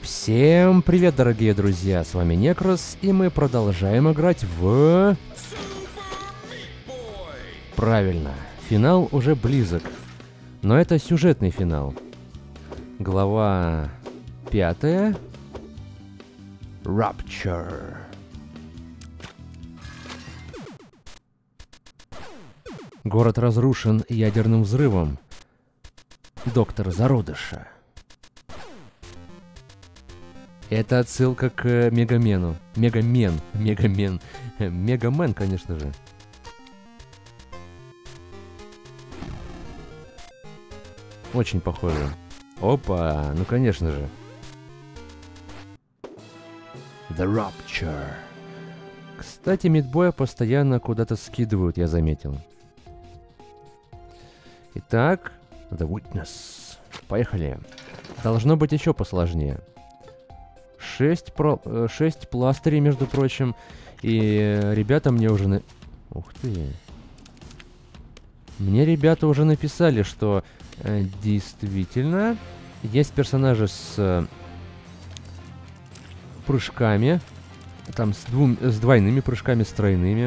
Всем привет, дорогие друзья, с вами Некрос, и мы продолжаем играть в... Правильно, финал уже близок, но это сюжетный финал. Глава 5. Rupture. Город разрушен ядерным взрывом. Доктор Зародыша. Это отсылка к Мегамену. Мегамен, конечно же. Очень похоже. Опа, ну конечно же. The Rupture. Кстати, Мидбоя постоянно куда-то скидывают, я заметил. Итак, The Witness. Поехали. Должно быть еще посложнее. 6 пластырей, между прочим. И ребята мне уже... Ух ты. Мне ребята уже написали, что действительно есть персонажи с прыжками. Там с двойными прыжками, с тройными.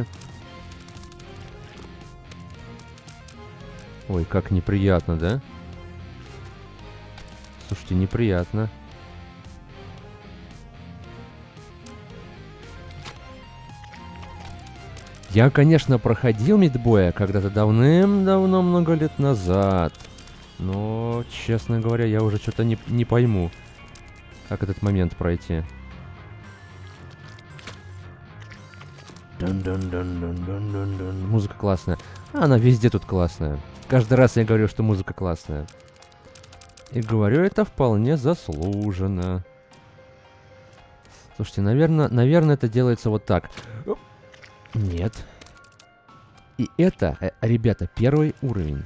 Ой, как неприятно, да? Слушайте, неприятно. Я, конечно, проходил Мидбоя когда-то давным-давно, много лет назад. Но, честно говоря, я уже что-то не пойму, как этот момент пройти. Музыка классная. Она везде тут классная. Каждый раз я говорю, что музыка классная. И говорю, это вполне заслуженно. Слушайте, наверное, это делается вот так. Нет. И это, ребята, первый уровень.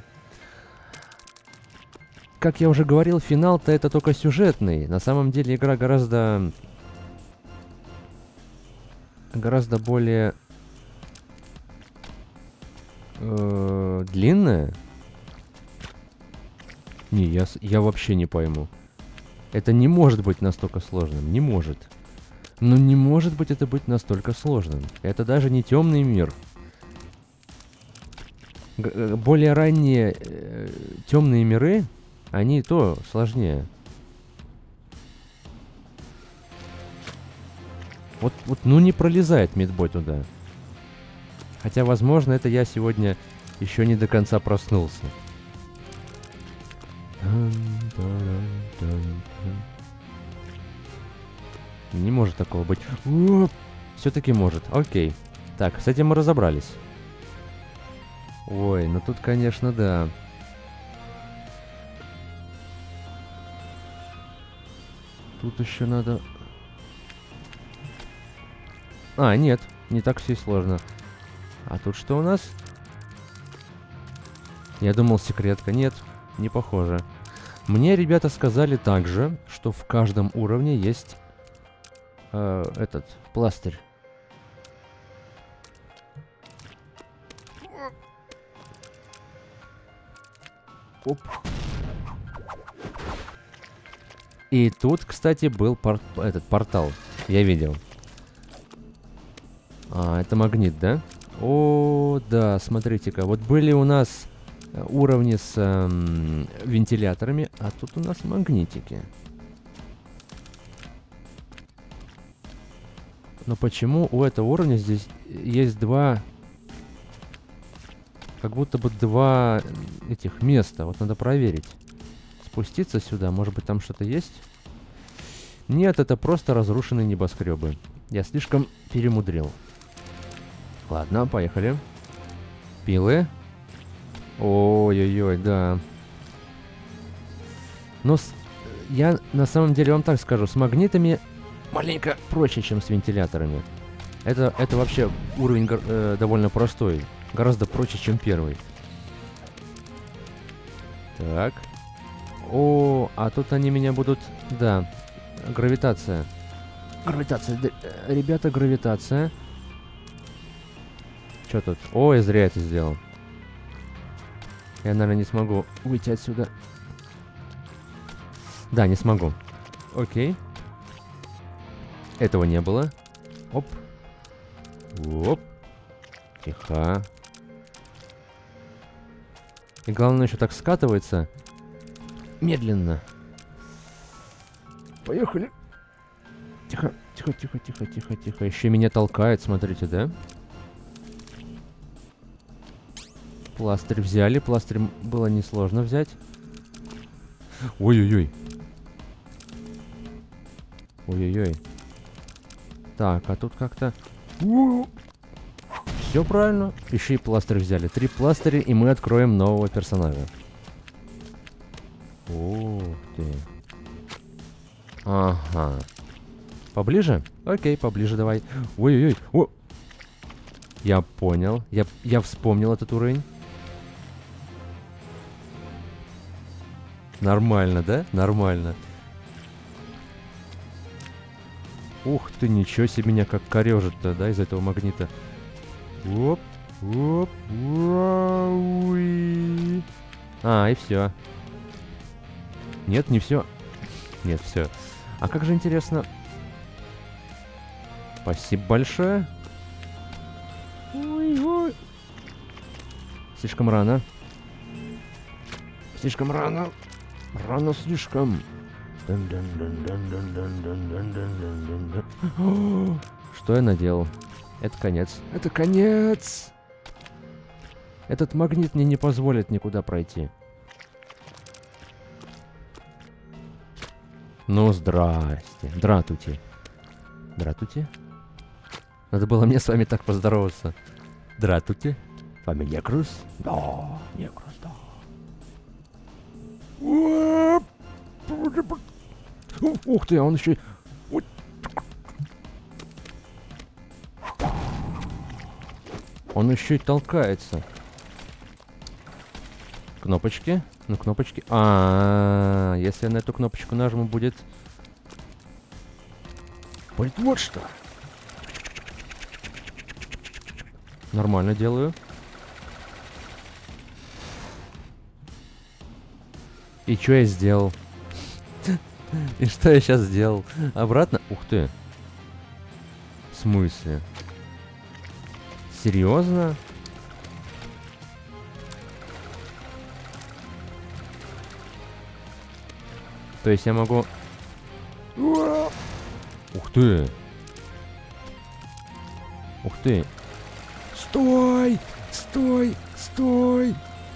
Как я уже говорил, финал-то это только сюжетный. На самом деле игра гораздо более длинная. Не, я вообще не пойму. Это не может быть настолько сложным. Не может. Но не может быть это быть настолько сложным. Это даже не темный мир. Более ранние темные миры, они и то сложнее. Вот, ну не пролезает Мидбой туда. Хотя, возможно, это я сегодня еще не до конца проснулся. Не может такого быть. Все-таки может. Окей. Так, с этим мы разобрались. Ой, ну тут, конечно, да. Тут еще надо... А, нет. Не так все и сложно. А тут что у нас? Я думал, секретка. Нет, не похоже. Мне ребята сказали также, что в каждом уровне есть... этот пластырь. Оп. И тут, кстати, был этот портал. Я видел. А, это магнит, да? О, да, смотрите-ка. Вот были у нас уровни с вентиляторами, а тут у нас магнитики. Но почему у этого уровня здесь есть два... Как будто бы два этих места. Вот надо проверить. Спуститься сюда. Может быть, там что-то есть? Нет, это просто разрушенные небоскребы. Я слишком перемудрил. Ладно, поехали. Пилы. Ой-ой-ой, да. Но я на самом деле вам так скажу. С магнитами... маленько проще, чем с вентиляторами. Это вообще уровень довольно простой. Гораздо проще, чем первый. Так. О, а тут они меня будут... Да. Гравитация. Гравитация. Ребята, гравитация. Что тут? О, я зря это сделал. Я, наверное, не смогу выйти отсюда. Да, не смогу. Окей. Этого не было. Оп. Оп. Тихо. И главное, еще так скатывается. Медленно. Поехали. Тихо, тихо, тихо, тихо, тихо, тихо. Еще меня толкает, смотрите, да? Пластырь взяли. Пластырь было несложно взять. Ой-ой-ой. Ой-ой-ой. Так, а тут как-то... Все правильно. Еще и пластырь взяли. 3 пластыря, и мы откроем нового персонажа. Ух ты. Ага. Поближе? Окей, поближе давай. Ой-ой-ой. О! Я понял. Я вспомнил этот уровень. Нормально, да? Нормально. Ух ты, ничего себе, меня как корежит-то, да, из этого магнита. Оп, оп, уи. А, и все. Нет, не все. Нет, все. А как же интересно. Спасибо большое. Ой-ой. Слишком рано. Слишком рано. Рано слишком. Что я наделал? Это конец. Это конец! Этот магнит мне не позволит никуда пройти. Ну, здрасте. Дратути. Дратути? Надо было мне с вами так поздороваться. Дратути? Вами Некрус? Да, Некрус, да. Ух ты, он еще... Он еще и толкается. Кнопочки. Ну, кнопочки. Если я на эту кнопочку нажму, будет... Будет вот что. Нормально делаю. И что я сделал? И что я сейчас сделал? Обратно? Ух ты. В смысле? Серьезно? То есть я могу... Ух ты! Ух ты! Стой! Стой! Стой!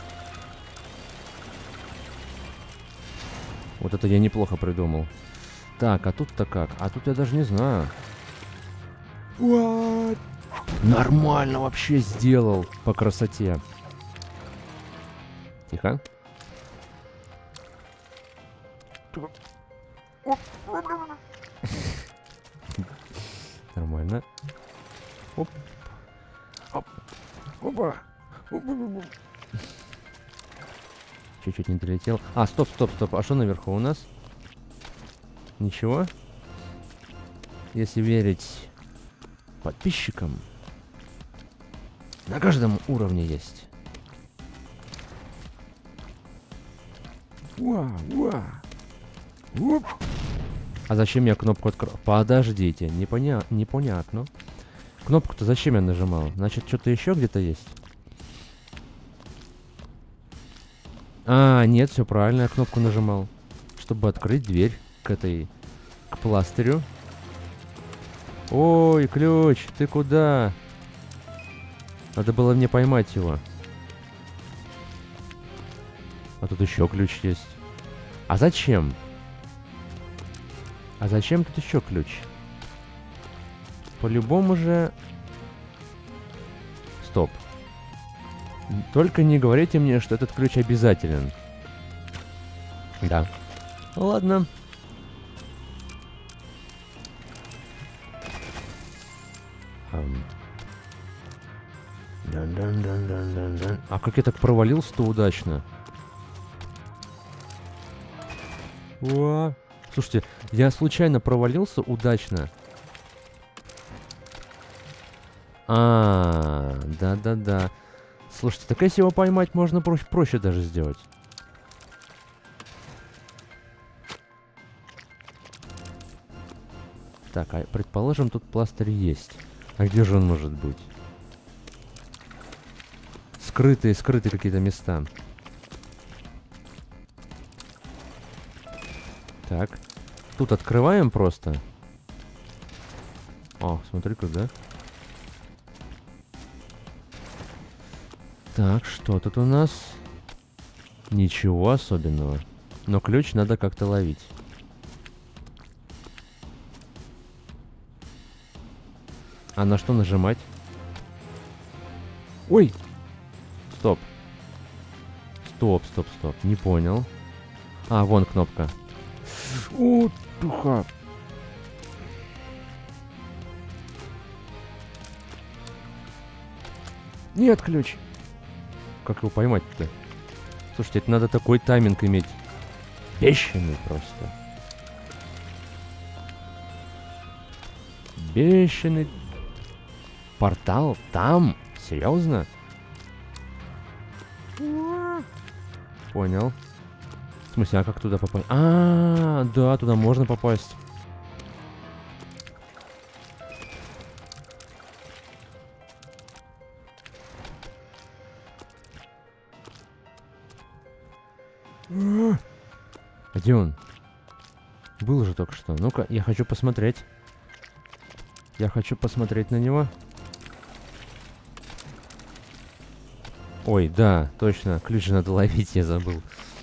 Вот это я неплохо придумал. Так, а тут-то как? А тут я даже не знаю. What? Нормально вообще сделал по красоте. Тихо. Нормально. Оп. Оп. Опа. Чуть-чуть не долетел. А, стоп, стоп, стоп. А что наверху у нас? Ничего? Если верить подписчикам, на каждом уровне есть. А зачем я кнопку открыл? Подождите, непонятно. Кнопку-то зачем я нажимал? Значит, что-то еще где-то есть? А, нет, все правильно, я кнопку нажимал. Чтобы открыть дверь к пластырю. Ой, ключ, ты куда? Надо было мне поймать его. А тут еще ключ есть. А зачем? А зачем тут еще ключ? По-любому же... Стоп. Только не говорите мне, что этот ключ обязателен. Да. Ладно. А как я так провалился-то удачно? О, слушайте, я случайно провалился удачно. Да-да-да. Слушайте, так если его поймать, можно проще даже сделать. Так, а предположим, тут пластырь есть. А где же он может быть? Скрытые какие-то места. Так. Тут открываем просто. О, смотри-ка, да? Так, что тут у нас? Ничего особенного. Но ключ надо как-то ловить. А на что нажимать? Ой! Стоп. Стоп. Не понял. А, вон кнопка. О, туха. Нет, ключ. Как его поймать-то? Слушайте, это надо такой тайминг иметь. Бешеный просто. Бешеный. Портал там? Серьезно? Понял. В смысле, а как туда попасть? А, да, туда можно попасть. Где он? Был же только что. Ну-ка, я хочу посмотреть. Я хочу посмотреть на него. Ой, да, точно. Ключ же надо ловить, я забыл.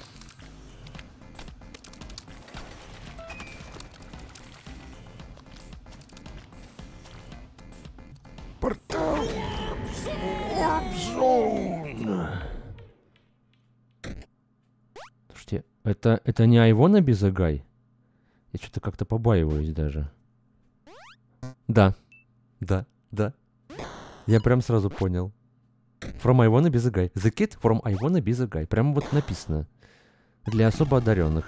Портал! Слушайте, это не Айвона Бизагай? Я что-то как-то побаиваюсь даже. Да. Я прям сразу понял. From Айвона Бизагай. The kid from Айвона Бизагай. Прям вот написано. Для особо одаренных.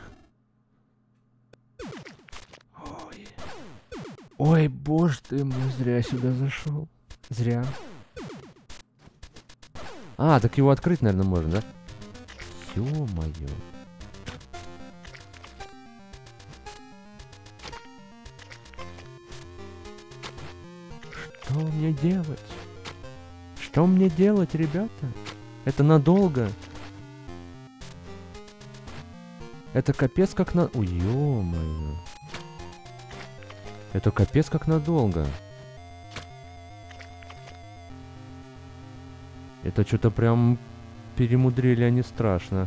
Ой, боже ты мой, зря сюда зашел. Зря. А, так его открыть, наверное, можно, да? Ё-моё. Что мне делать? Что мне делать, ребята? Это надолго. Это капец как на... Ой, ё-моё. Это капец как надолго. Это что-то прям перемудрили они страшно.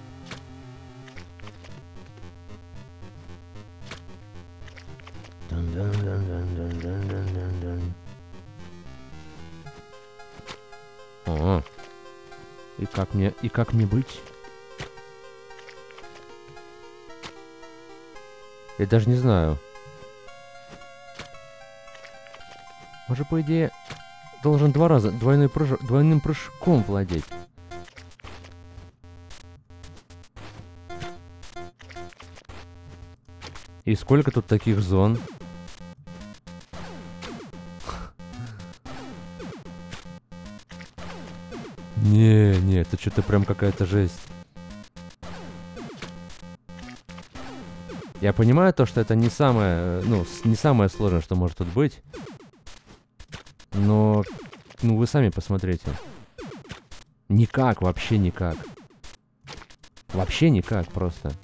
О, и как мне быть? Я даже не знаю. Может, по идее, должен два раза двойным прыжком владеть. И сколько тут таких зон? Не, это что-то прям какая-то жесть. Я понимаю то, что это не самое, не самое сложное, что может тут быть. Но, вы сами посмотрите. Никак, вообще никак. Вообще никак просто.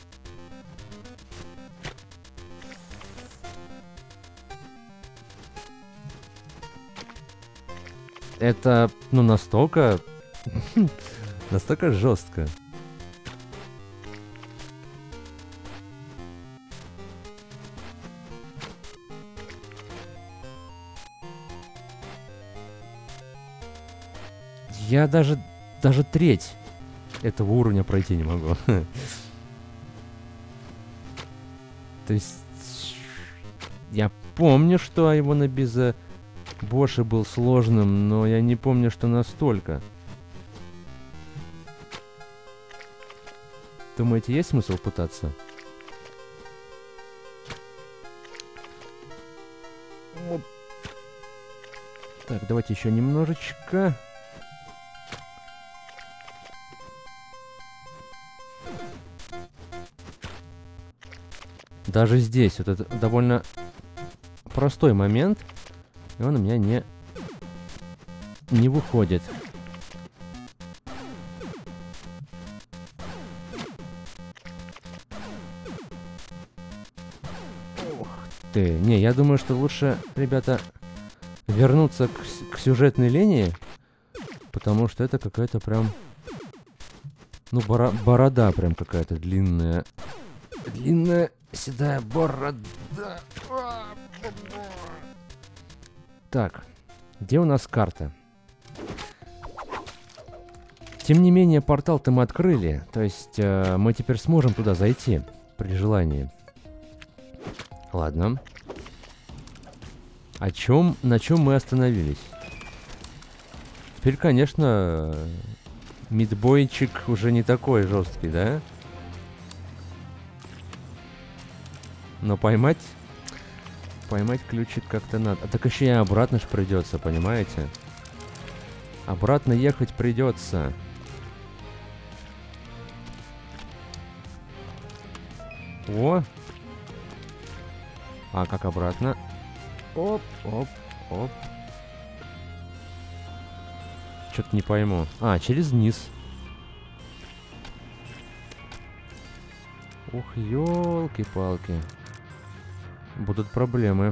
Это, настолько... настолько жестко. Я даже треть этого уровня пройти не могу. То есть... Я помню, что Айвона Биза Боши был сложным, но я не помню, что настолько. Думаете, есть смысл пытаться? Так, давайте еще немножечко. Даже здесь вот это довольно непростой момент, и он у меня не выходит. Ух ты. Не, я думаю, что лучше, ребята, вернуться к сюжетной линии, потому что это какая-то прям... Ну, борода прям какая-то длинная. Длинная седая борода. Так, где у нас карта? Тем не менее, портал-то мы открыли. То есть, мы теперь сможем туда зайти при желании. Ладно. На чем мы остановились? Теперь, конечно, мидбойчик уже не такой жесткий, да? Но поймать ключик как-то надо. А так еще и обратно ж придется, понимаете? Обратно ехать придется. О! А как обратно? Оп, оп, оп. Что-то не пойму. А, через низ. Ух, ёлки-палки. Будут проблемы.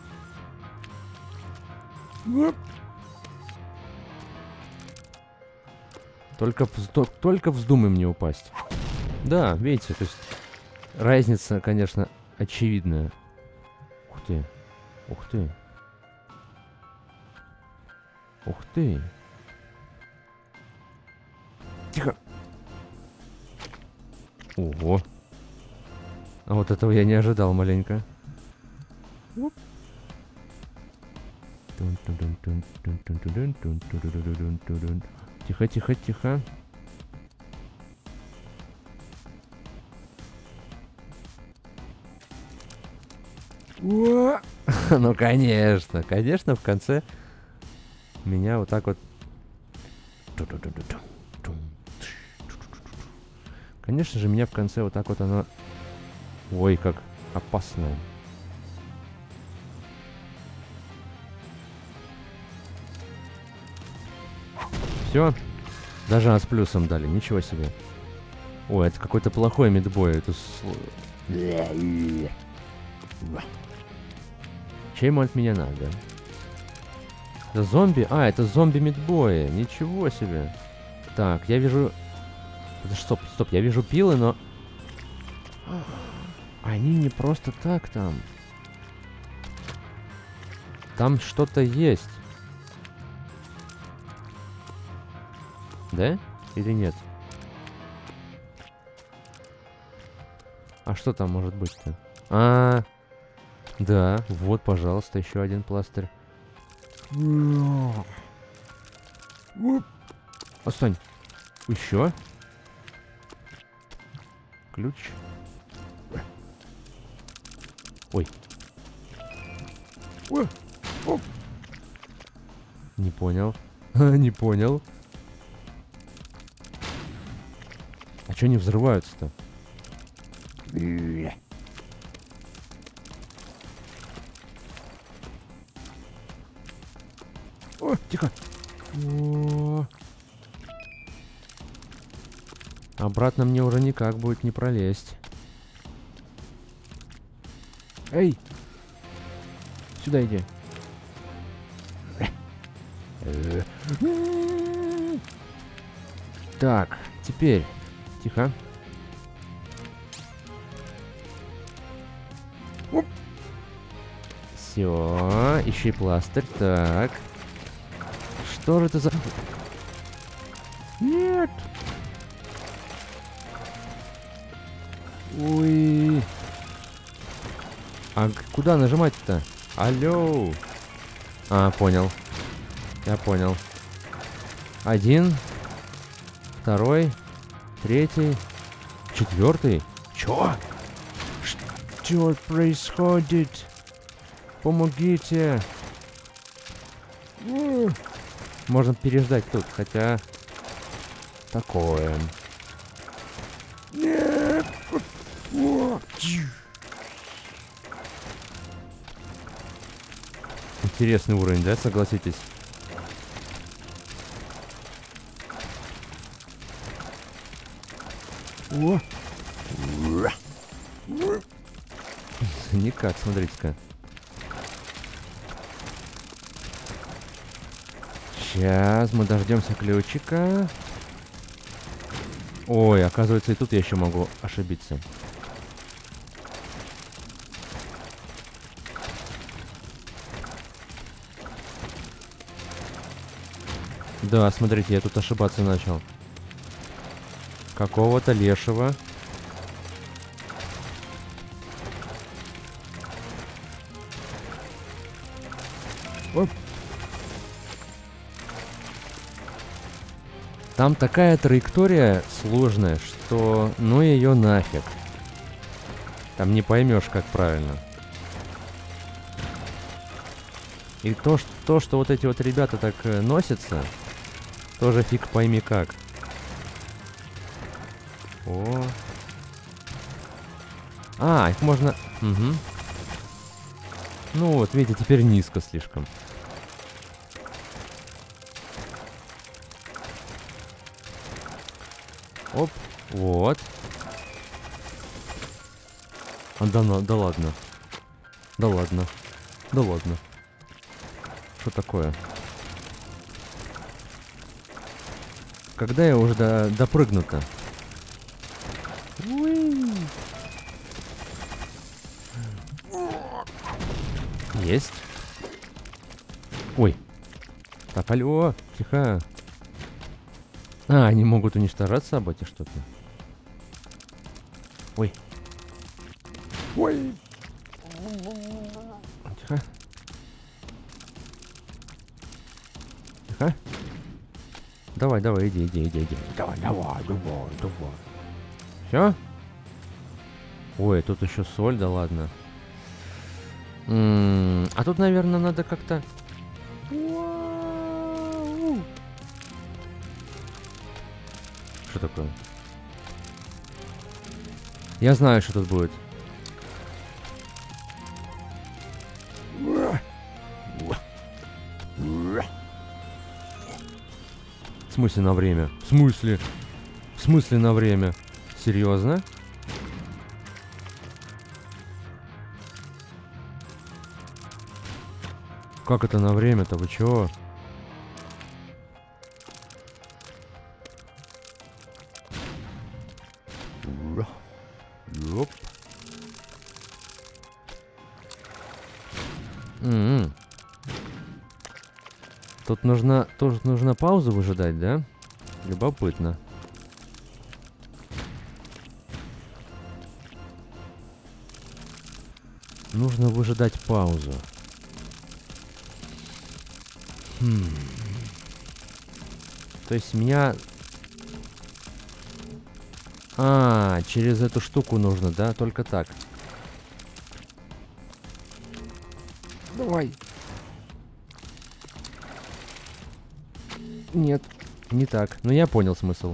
Только вздумай мне упасть. Да, видите, то есть разница, конечно, очевидная. Ух ты. Ух ты. Ух ты. Тихо. Ого. А вот этого я не ожидал маленько. Тихо, тихо, тихо. Ну, конечно, конечно, в конце меня вот так вот... Конечно же, меня в конце вот так вот оно... Ой, как опасно. Все. Даже нас плюсом дали, ничего себе. Ой, это какой-то плохой мидбой. Это... Чем ему от меня надо? Это зомби? А, это зомби-мидбои. Ничего себе. Так, я вижу... Стоп, я вижу пилы, но... Они не просто так там. Там что-то есть. Да? Или нет? А что там может быть-то? Да, вот, пожалуйста, еще один пластырь. Отстань. Еще? Ключ. Ой. Не понял. Не понял. А чё они взрываются-то? О, тихо. О. Обратно мне уже никак будет не пролезть. Эй! Сюда иди. Так, теперь. Тихо. Все, ищи пластырь. Так. Что же это за... Нет! Ой. А куда нажимать-то? Алло. А, понял. Я понял. Один. Второй. Третий. Четвертый. Чё? Что происходит? Помогите. Можно переждать тут, хотя... Такое. Нет. Интересный уровень, да, согласитесь? О! Никак, смотрите-ка. Сейчас мы дождемся ключика. Ой, оказывается, и тут я еще могу ошибиться. Да, смотрите, я тут ошибаться начал. Какого-то лешего. Оп. Там такая траектория сложная, что ну ее нафиг. Там не поймешь, как правильно. И то, что вот эти вот ребята так носятся, тоже фиг пойми как. О. А, их можно... Угу. Ну вот, видите, теперь низко слишком. Оп, вот. А, да ладно. Да ладно. Да ладно. Что такое? Когда я уже допрыгну-то? Есть. Ой. Так, алло, тихо. А, они могут уничтожаться об эти штуки. Ой. Ой. Тихо. Тихо. Давай, иди. Давай. Все? Ой, тут еще соль, да ладно. А тут, наверное, надо как-то... Что такое? Я знаю, что тут будет. В смысле на время? В смысле? В смысле на время? Серьезно? Как это на время-то? Вы чего? Оп. Тут нужно паузу выжидать, да? Любопытно. Нужно выжидать паузу. То есть меня... А, через эту штуку нужно, да? Только так. Давай. Нет, не так. Но я понял смысл.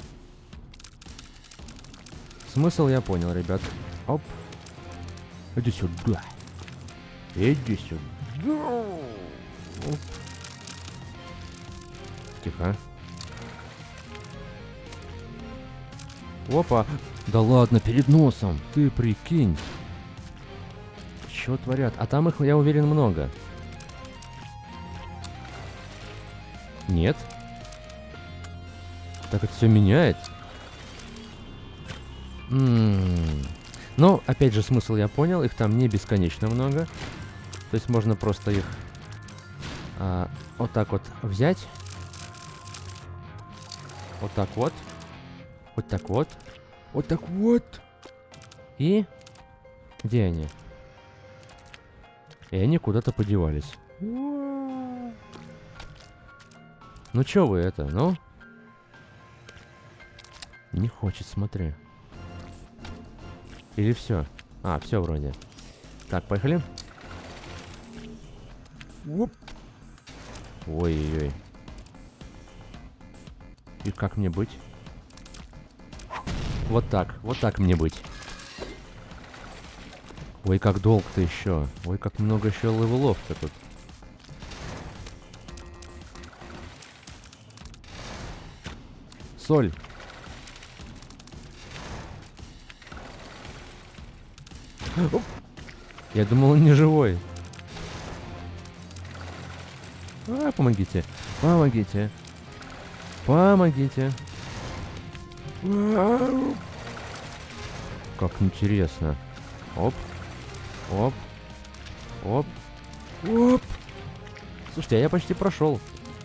Смысл я понял, ребят. Оп. Иди сюда. Иди сюда. Оп. Тихо. Опа. Да ладно, перед носом. Ты прикинь. Чё творят? А там их, я уверен, много. Нет. Так это все меняет. Но, опять же, смысл я понял. Их там не бесконечно много. То есть можно просто их вот так вот взять. Вот так вот. Вот так вот. Вот так вот. И... Где они? И они куда-то подевались. Ну чё вы это, ну? Не хочет, смотри. Или все? А, все вроде. Так, поехали. Ой-ой-ой. И как мне быть? Вот так мне быть. Ой, как долго-то еще. Ой, как много еще левелов-то тут. Соль. Оп. Я думал, он не живой. Помогите. Помогите. Помогите. Как интересно. Оп. Оп. Оп. Оп. Слушайте, а я почти прошел.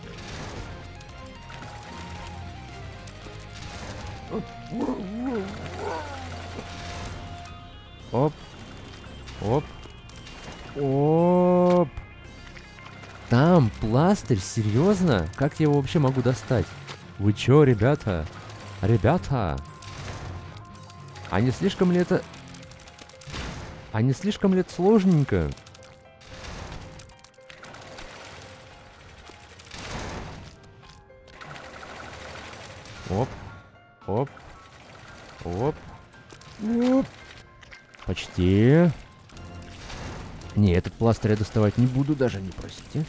Оп. Оп. Оп. Там пластырь? Серьезно? Как я его вообще могу достать? Вы чё, ребята? Ребята? А не слишком ли это... А не слишком ли это сложненько? Оп. Оп. Оп. Оп. Почти. Не, этот пластырь я доставать не буду, даже не просите.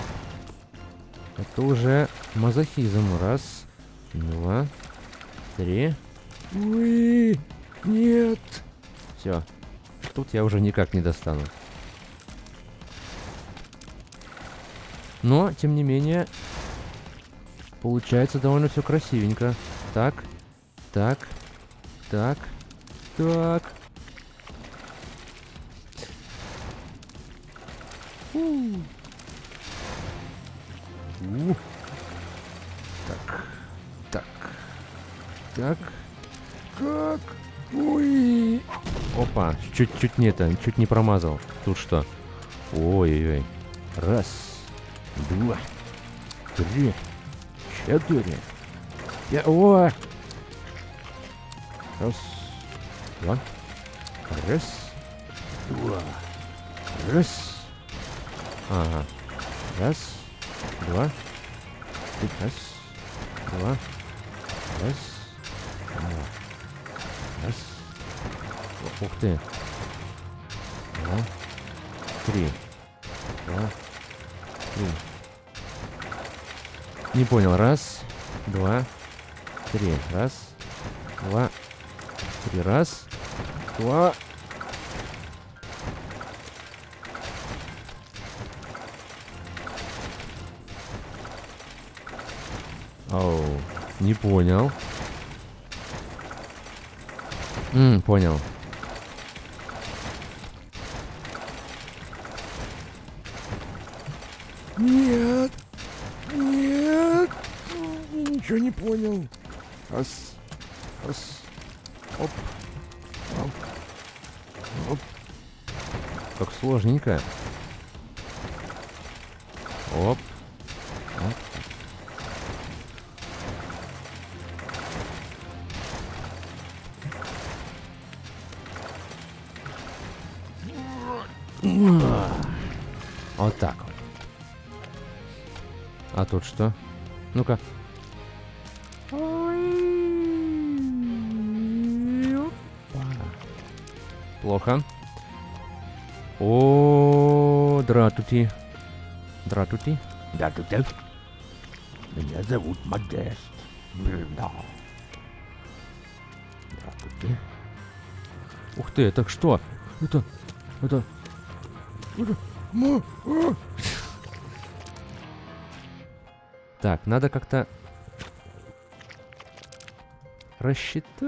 Это уже мазохизм. Раз, два, три. Ой, нет. Все. Тут я уже никак не достану. Но, тем не менее, получается довольно все красивенько. Так, так, так, так. Так, так, так, как? Ой. Опа, чуть не это, чуть не промазал. Тут что? Ой-ой-ой. Раз, два, три, четыре. О! Раз, два, раз, два, раз. Ага. Раз, два, раз, два, раз, два, раз. Ух ты. Два, три. Два, три. Не понял. Раз, два, три. Раз, два, три. Раз, два. Оу, не понял. Понял. Нет, нет, ничего не понял. Раз, раз, оп, оп, оп. Как сложненько. Оп, оп. Вот так вот. А тут что? Ну-ка. Плохо. О, дратути. Дратути. Дратути. Меня зовут Модест. Да. Дратути. Ух ты, это что? Это... Так, надо как-то рассчитать.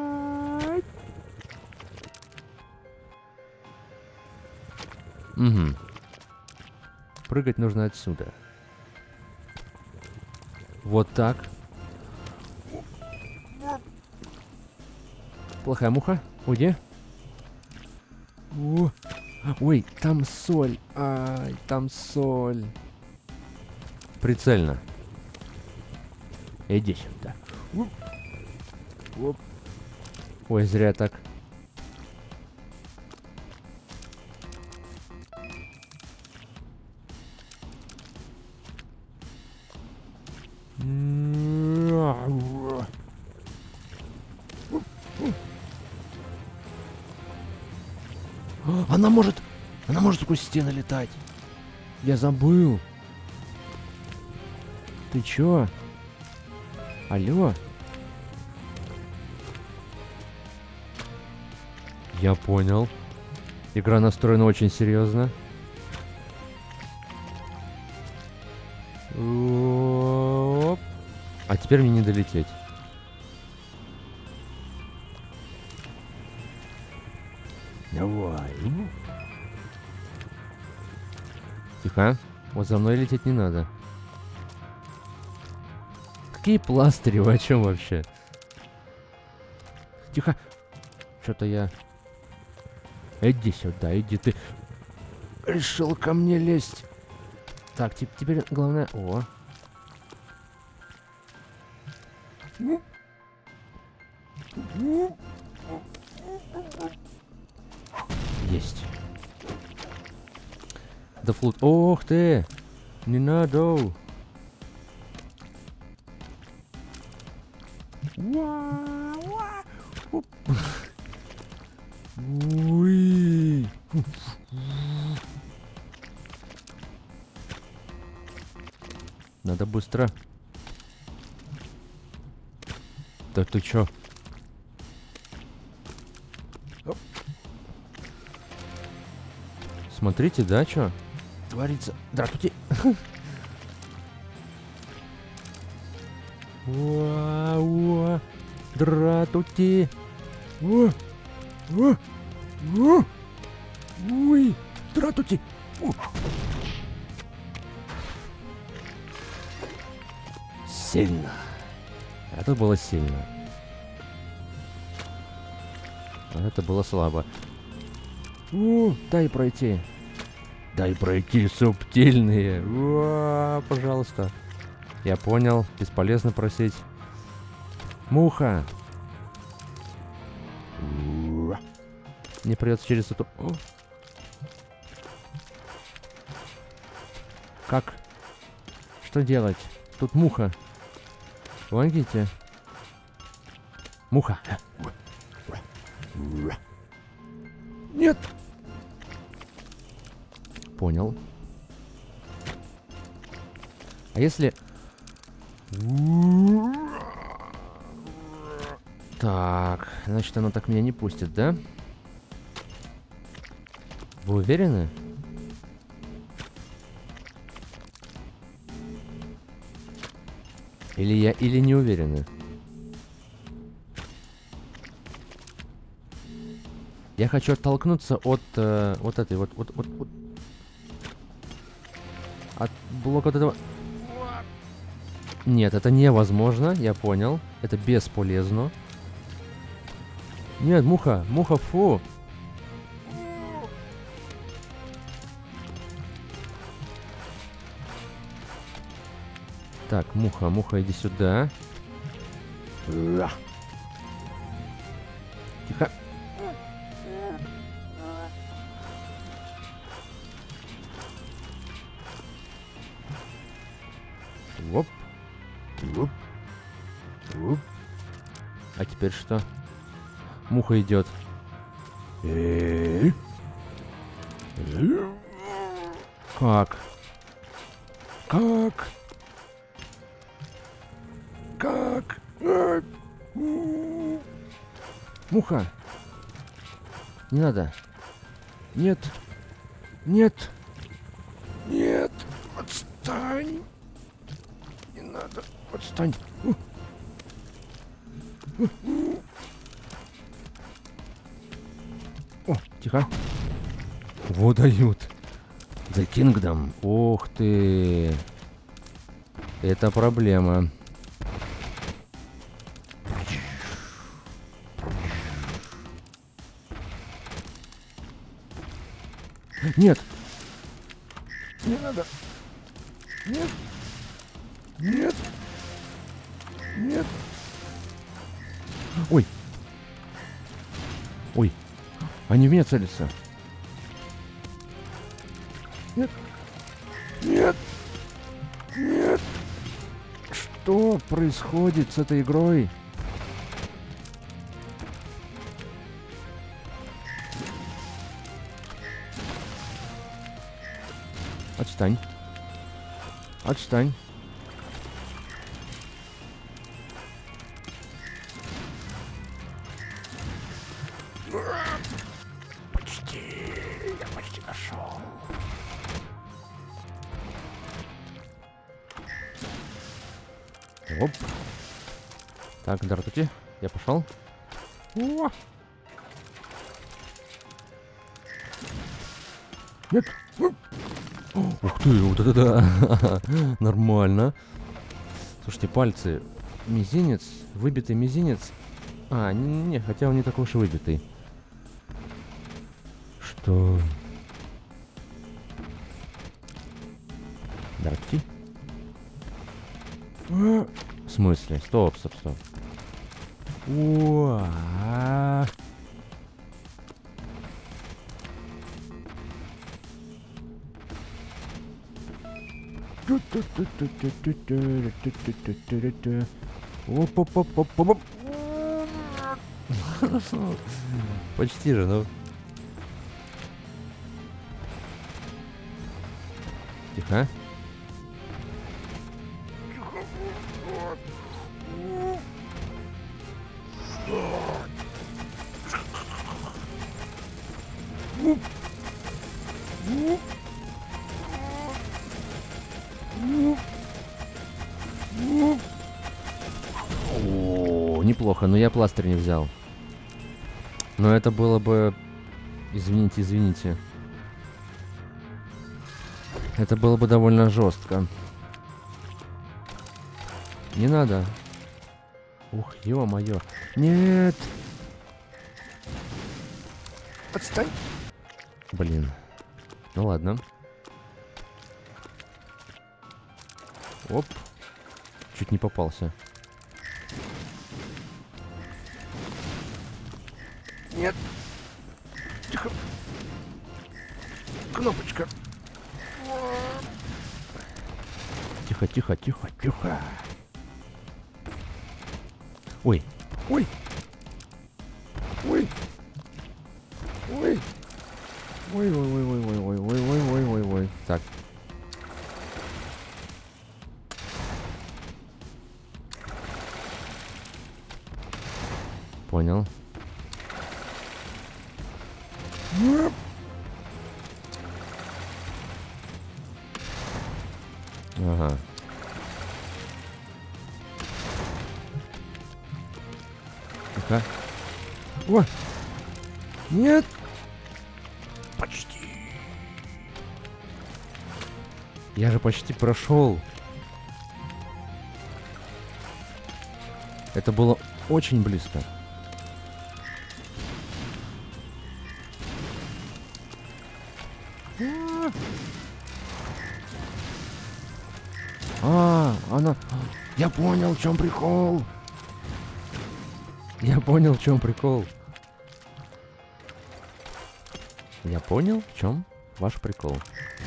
Угу. Прыгать нужно отсюда. Вот так. Плохая муха. Уйди. О. Ой, там соль. Ай, там соль. Прицельно. Иди сюда. Оп. Ой, зря так. Она может сквозь стены летать. Я забыл. Ты чё? Алло? Я понял. Игра настроена очень серьезно. Оп. А теперь мне не долететь. Давай. Тихо. Вот за мной лететь не надо. Какие пластыри? Вы о чем вообще? Тихо. Что-то я... Иди сюда, иди ты. Решил ко мне лезть. Так, теперь главное... О. Есть. Да флут. Ох ты! Не надо! Уи. Надо быстро. Да ты чё? Смотрите, да, чё творится? Здравствуйте. Уа-уа. Здравствуйте. Ой, здравствуйте. Сильно. Это было сильно. А это было слабо. Дай пройти. Дай пройти, субтильные. Пожалуйста. Я понял. Бесполезно просить. Муха. Мне придется через эту... Как? Что делать? Тут муха. Помогите. Муха. Нет. Понял. А если... Так, значит, она так меня не пустит, да? Вы уверены? Или не уверены? Я хочу оттолкнуться от вот этой вот от блока вот этого. Нет, это невозможно, я понял. Это бесполезно. Нет, муха, фу. Так, муха, иди сюда. Тихо. Воп. Воп. Воп. А теперь что? Муха идет. Как? Как? Как? Муха. Не надо. Нет. Нет. Нет. Отстань. Не надо. Отстань. О, тихо. Вот дают. The Kingdom. Ух ты. Это проблема. Нет. Не надо. Нет. Нет. Нет. Ой. Ой. Они в меня целятся. Нет. Нет. Нет. Что происходит с этой игрой? Отстань. Отстань. Оп. Так, здравствуйте. Я пошел. О! Нет. Ух ты, вот это да. Нормально. Слушайте, пальцы. Мизинец. Выбитый мизинец. А, не, хотя он не такой уж и выбитый. Что? Здравствуйте. В смысле? Стоп. Уа. Оп. Почти же, ну. Тихо. О, неплохо, но я пластырь не взял. Но это было бы... Извините. Это было бы довольно жестко. Не надо. Ух, ё-моё. Нет! Отстань! Блин. Ну ладно. Оп. Чуть не попался. Нет. Тихо. Кнопочка. Тихо. Ой. Ой. Так. Понял. Ага. Тихо. О! Нет! Почти. Я же почти прошел. Это было очень близко. Она... Я понял, в чем прикол. Я понял, в чем ваш прикол.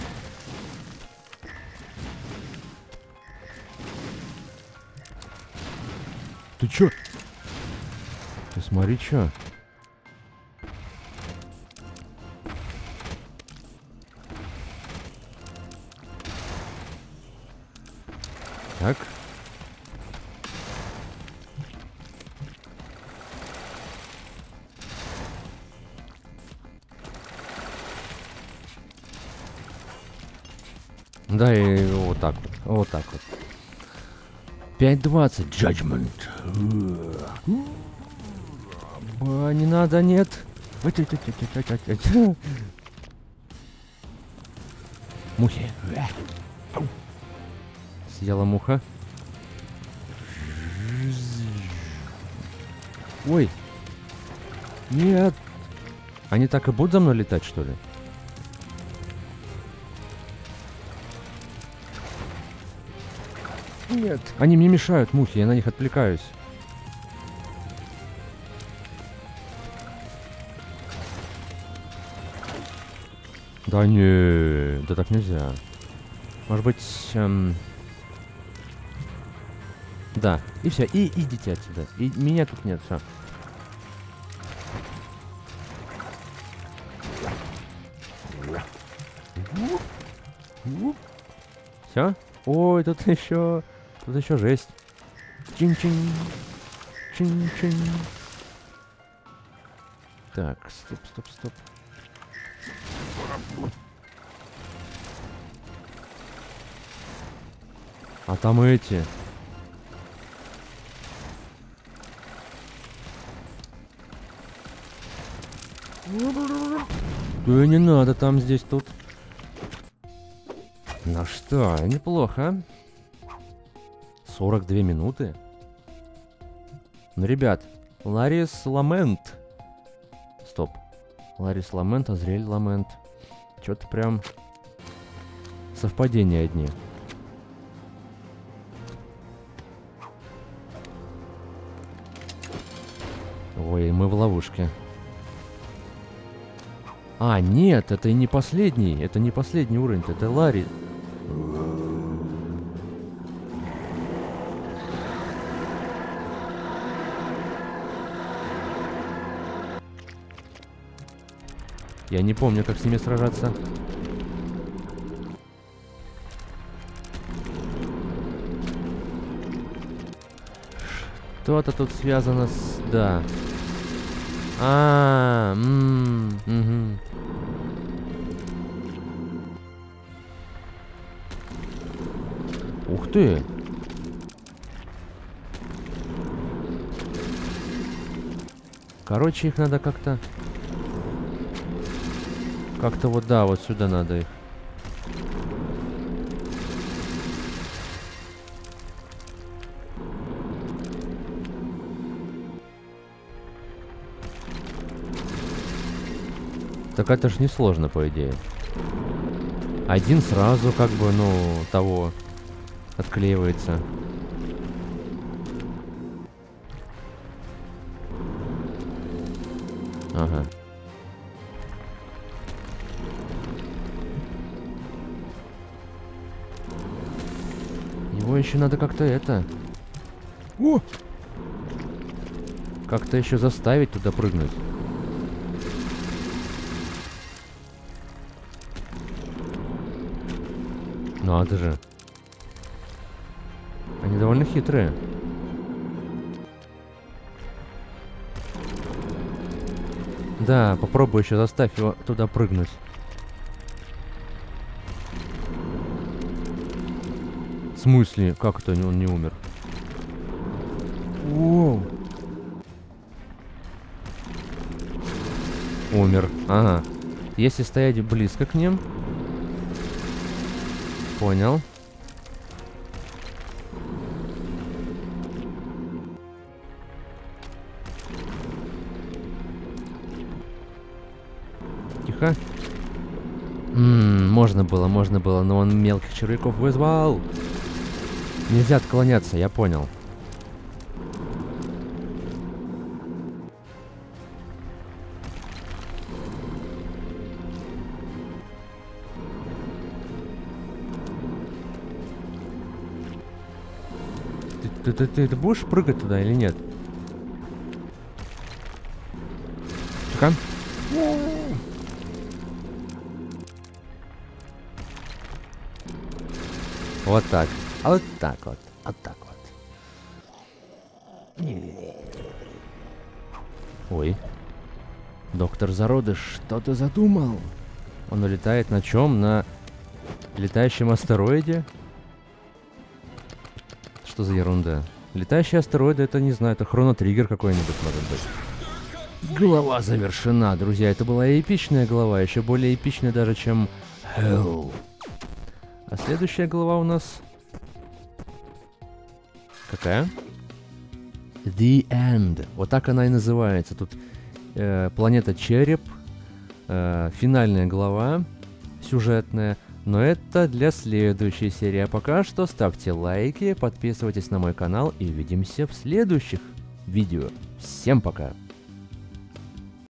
Ты чё? Ты смотри, чё? Так. Да, и вот так вот. 5:20. Judgment. Не надо, нет. Мухи. Съела муха. Ой. Нет. Они так и будут за мной летать, что ли? Нет. Они мне мешают, мухи, я на них отвлекаюсь. Да не, да так нельзя. Может быть, да, и все, и идите отсюда. И меня тут нет, все. Все? Ой, тут еще жесть. Чин-чин. Чин-чин. Так, стоп. А там эти. Не надо там, здесь, тут. Ну что, неплохо. 42 минуты. Ну, ребят, Ларис Ламент. Стоп. Ларис Ламент, Азриэль Ламент. Что-то прям совпадения одни. Ой, мы в ловушке. А, нет, это и не последний. Это не последний уровень, это Ларри. Я не помню, как с ними сражаться. Что-то тут связано с... Да. Угу. Ух ты! Короче, их надо как-то... Как-то вот, да, вот сюда надо их. Так это ж несложно, по идее. Один сразу, как бы, ну, того... Отклеивается. Ага. Его еще надо как-то это... О! Как-то еще заставить туда прыгнуть. Надо же. Они довольно хитрые. Да, попробуй еще заставь его туда прыгнуть. В смысле? Как это он не умер? Воу. Умер. Ага. Если стоять близко к ним. Понял. Тихо. Можно было, но он мелких червяков вызвал. Нельзя отклоняться, я понял. Ты будешь прыгать туда или нет? Тихо. Вот так. Вот так вот. Вот так вот. Ой. Доктор Зародыш, что ты задумал? Он улетает на чем? На летающем астероиде? Что за ерунда? Летающие астероиды, это, не знаю, это хронотриггер какой-нибудь, может быть. Глава завершена, друзья. Это была эпичная глава, еще более эпичная даже, чем Hell. А следующая глава у нас... Какая? The End. Вот так она и называется. Тут планета Череп. Финальная глава. Сюжетная. Но это для следующей серии. А пока что ставьте лайки, подписывайтесь на мой канал и увидимся в следующих видео. Всем пока!